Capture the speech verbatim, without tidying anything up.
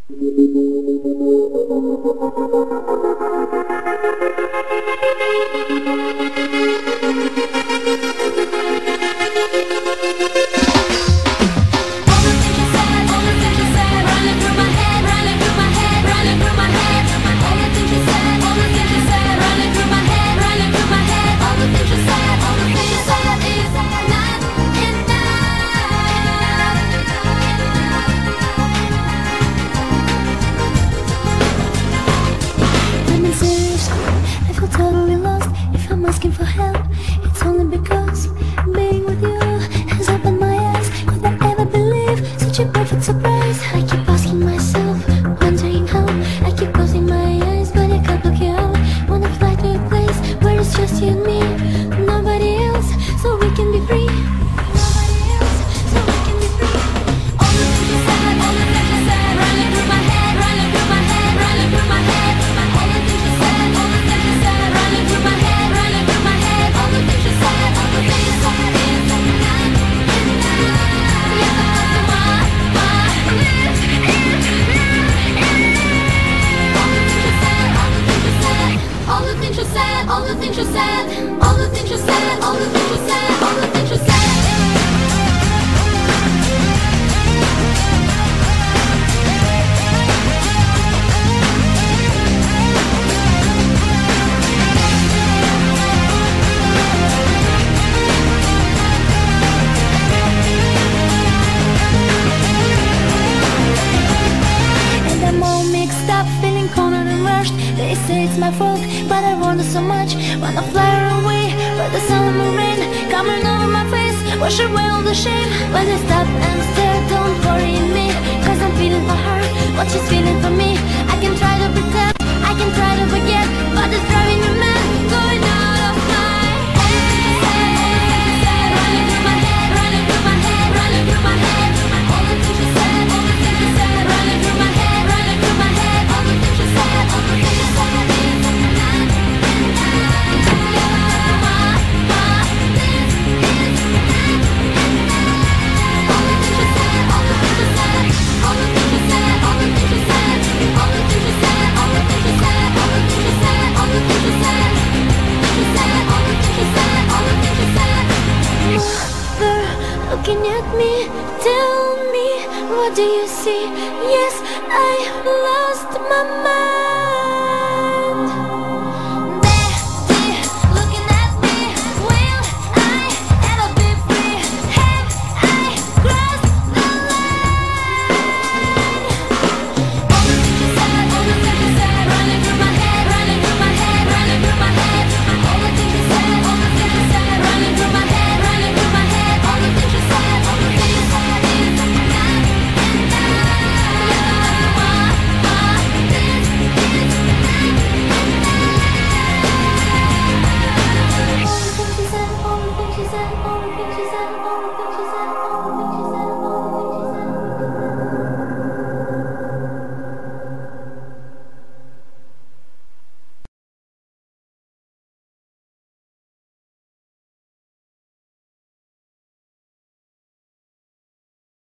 Asking for help, it's only because being with you has opened my eyes. Could I ever believe such a perfect surprise? I keep asking myself, wondering how. I keep closing my eyes, but I can't look you out. Wanna fly to a place where it's just you and me, nobody else, so we can be free. Nobody else, so we can be free. All the things you said, all the things you said, running through my head, running through my head, running through my head. All the things you said, all the things you said, running through my head. All the things you said, all the things you said is enough, enough. Yeah, my, my lips is enough. All the things you said, all the things you said, all the things you said, all the things you said, all the things you said, all the things you said. They say it's my fault, but I want it so much. Wanna fly away, but the sun and rain coming over my face, wash away all the shame. When I stop and stare, don't worry me, cause I'm feeling for her what she's feeling for me. I can try to pretend, I can try to forget, but it's driving me mad, going out of my head. Running through my head, running through my head, running through my head. All the things you said, all the things you said, running through my head, running through my head. All the things you said, all the things you said. Looking at me, tell me, what do you see? Yes, I lost my mind.